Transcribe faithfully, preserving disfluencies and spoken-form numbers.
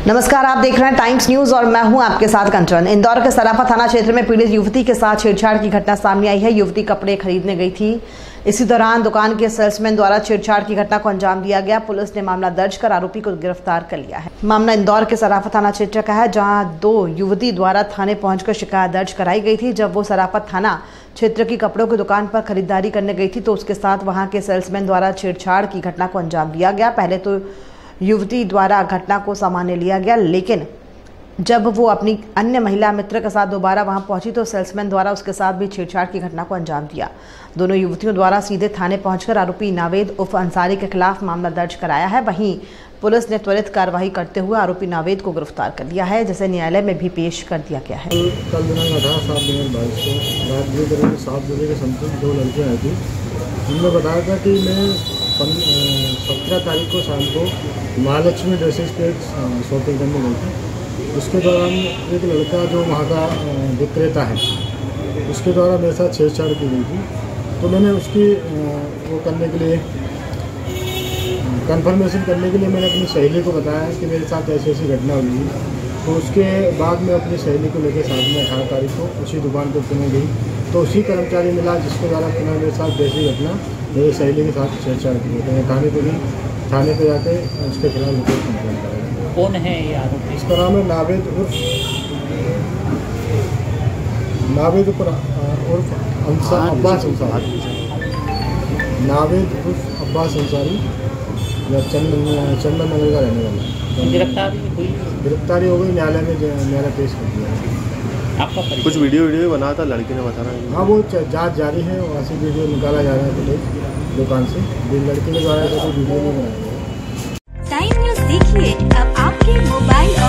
नमस्कार, आप देख रहे हैं टाइम्स न्यूज और मैं हूं आपके साथ कंचन। इंदौर के सराफा थाना क्षेत्र में पीड़ित युवती के साथ छेड़छाड़ की घटना सामने आई है। युवती कपड़े खरीदने गई थी। इसी दौरान दुकान के सेल्समैन द्वारा छेड़छाड़ की घटना को अंजाम दिया गया। पुलिस ने मामला दर्ज कर आरोपी को गिरफ्तार कर लिया है। मामला इंदौर के सराफा थाना क्षेत्र का है, जहां दो युवती द्वारा थाने पहुंचकर शिकायत दर्ज कराई गई थी। जब वो सराफा थाना क्षेत्र की कपड़ों की दुकान पर खरीदारी करने गई थी तो उसके साथ वहां के सेल्समैन द्वारा छेड़छाड़ की घटना को अंजाम दिया गया। पहले तो युवती द्वारा घटना को सामान्य लिया गया, लेकिन जब वो अपनी अन्य महिला मित्र के साथ दोबारा वहां पहुंची तो सेल्समैन द्वारा उसके साथ भी छेड़छाड़ की घटना को अंजाम दिया। दोनों युवतियों द्वारा सीधे थाने पहुंचकर आरोपी नावेद उर्फ अंसारी के खिलाफ मामला दर्ज कराया है। वहीं पुलिस ने त्वरित कार्रवाई करते हुए आरोपी नावेद को गिरफ्तार कर लिया है, जिसे न्यायालय में भी पेश कर दिया गया है। कल दिनांक अठारह सात दो हज़ार बाईस को रात दो बजे सात बजे के समथिंग दो लड़कियाँ आई थी। उन्होंने बताया था कि मैं सत्रह तारीख को शाम को महालक्ष्मी ड्रेसेस पे शॉपिंग करने गई थी। उसके दौरान एक लड़का जो वहाँ का विक्रेता है उसके द्वारा मेरे साथ छेड़छाड़ की गई थी। तो मैंने उसकी वो करने के लिए कंफर्मेशन करने के लिए मैंने अपनी सहेली को बताया कि मेरे साथ ऐसी ऐसी घटना हुई थी। तो उसके बाद मैं अपनी सहेली को लेकर साथ में अठारह तारीख को उसी दुकान पर पुनः गई तो उसी कर्मचारी मिला जिसके द्वारा पुनः मेरे साथ जैसी घटना मेरी सहेली के साथ छेड़छाड़ की गई। मैं थाने पर गई, थाने पर जाके उसके खिलाफ रिपोर्ट कंप्लेन कराई। कौन है ये आरोपी? इसका नाम है नावेद उर्फ नावेद उर्फ अब्बास अंसारी। नावेद उर्फ अब्बास अंसारी या चंदन चंदन नगर का रहने वाला। गिरफ्तारी हुई? गिरफ्तारी हो गई, न्यायालय में न्यायालय पेश कर दिया। आपका कुछ वीडियो वीडियो बनाया था लड़की ने बता रहा है? हाँ, वो जांच जारी है। वहाँ से वीडियो निकाला जा रहा है पुलिस दुकान से। लड़की के द्वारा कोई वीडियो नहीं बनाया। टाइम न्यूज देखिए अब आपके मोबाइल